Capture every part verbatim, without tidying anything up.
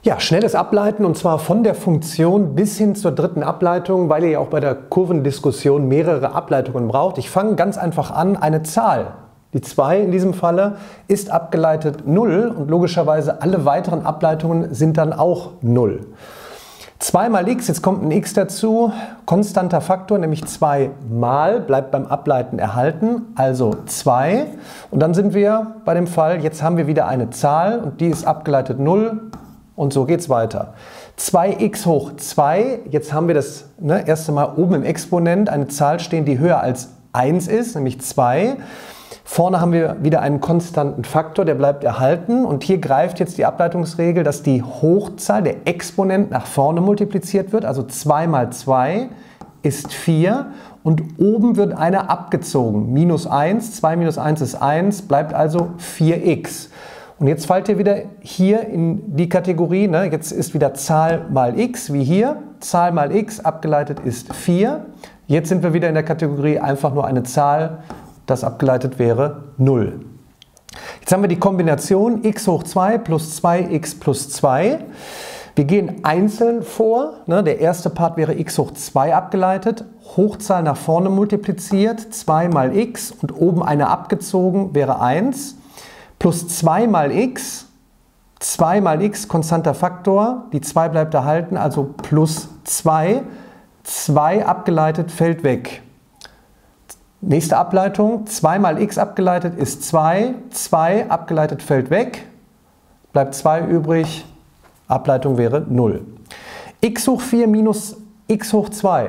Ja, schnelles Ableiten und zwar von der Funktion bis hin zur dritten Ableitung, weil ihr ja auch bei der Kurvendiskussion mehrere Ableitungen braucht. Ich fange ganz einfach an, eine Zahl, die zwei in diesem Falle, ist abgeleitet null und logischerweise alle weiteren Ableitungen sind dann auch null. zwei mal x, jetzt kommt ein x dazu, konstanter Faktor, nämlich zwei mal, bleibt beim Ableiten erhalten, also zwei. Und dann sind wir bei dem Fall, jetzt haben wir wieder eine Zahl und die ist abgeleitet null. Und so geht es weiter. zwei x hoch zwei, jetzt haben wir das ne, erste Mal oben im Exponent eine Zahl stehen, die höher als eins ist, nämlich zwei. Vorne haben wir wieder einen konstanten Faktor, der bleibt erhalten. Und hier greift jetzt die Ableitungsregel, dass die Hochzahl, der Exponent, nach vorne multipliziert wird. Also zwei mal zwei ist vier. Und oben wird einer abgezogen. Minus eins, zwei minus eins ist eins, bleibt also vier x. Und jetzt fallt ihr wieder hier in die Kategorie, ne? Jetzt ist wieder Zahl mal x, wie hier. Zahl mal x abgeleitet ist vier. Jetzt sind wir wieder in der Kategorie einfach nur eine Zahl, das abgeleitet wäre null. Jetzt haben wir die Kombination x hoch zwei plus zwei x plus zwei. Wir gehen einzeln vor. Ne? Der erste Part wäre x hoch zwei abgeleitet. Hochzahl nach vorne multipliziert, zwei mal x und oben eine abgezogen wäre eins. Plus zwei mal x, zwei mal x, konstanter Faktor, die zwei bleibt erhalten, also plus zwei, zwei abgeleitet fällt weg. Nächste Ableitung, zwei mal x abgeleitet ist zwei, zwei abgeleitet fällt weg, bleibt zwei übrig, Ableitung wäre null. x hoch vier minus x hoch zwei,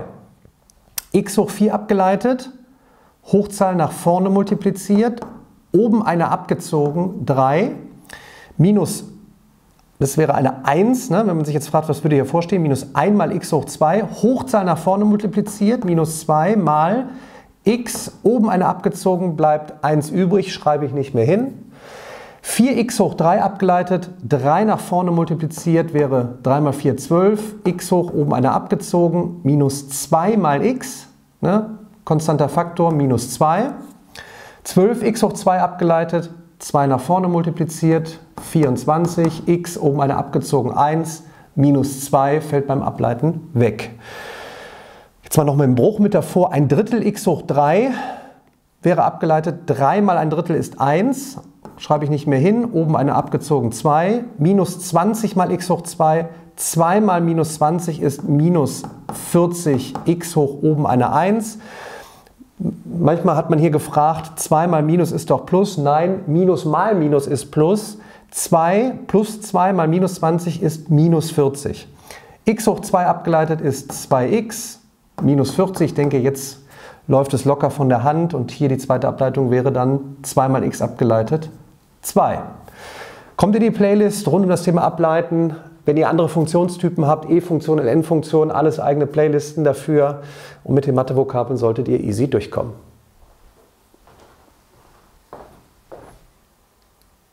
x hoch vier abgeleitet, Hochzahl nach vorne multipliziert, oben eine abgezogen, drei, minus, das wäre eine eins, ne? Wenn man sich jetzt fragt, was würde hier vorstehen, minus eins mal x hoch zwei, Hochzahl nach vorne multipliziert, minus zwei mal x, oben eine abgezogen, bleibt eins übrig, schreibe ich nicht mehr hin. vier x hoch drei abgeleitet, drei nach vorne multipliziert wäre drei mal vier, zwölf, x hoch oben eine abgezogen, minus zwei mal x, ne? Konstanter Faktor, minus zwei. zwölf x hoch zwei abgeleitet, zwei nach vorne multipliziert, vierundzwanzig, x oben eine abgezogen, eins, minus zwei fällt beim Ableiten weg. Jetzt mal noch mit dem Bruch mit davor, ein Drittel x hoch drei wäre abgeleitet, drei mal ein Drittel ist eins, schreibe ich nicht mehr hin, oben eine abgezogen, zwei, minus zwanzig mal x hoch zwei, zwei mal minus zwanzig ist minus vierzig, x hoch oben eine eins. Manchmal hat man hier gefragt, zwei mal Minus ist doch Plus. Nein, Minus mal Minus ist Plus. zwei plus zwei mal minus zwanzig ist minus vierzig. x hoch zwei abgeleitet ist zwei x, minus vierzig. Ich denke, jetzt läuft es locker von der Hand. Und hier die zweite Ableitung wäre dann zwei mal x abgeleitet, zwei. Kommt in die Playlist rund um das Thema Ableiten. Wenn ihr andere Funktionstypen habt, E-Funktion, L N-Funktion, alles eigene Playlisten dafür. Und mit den Mathe-Vokabeln solltet ihr easy durchkommen.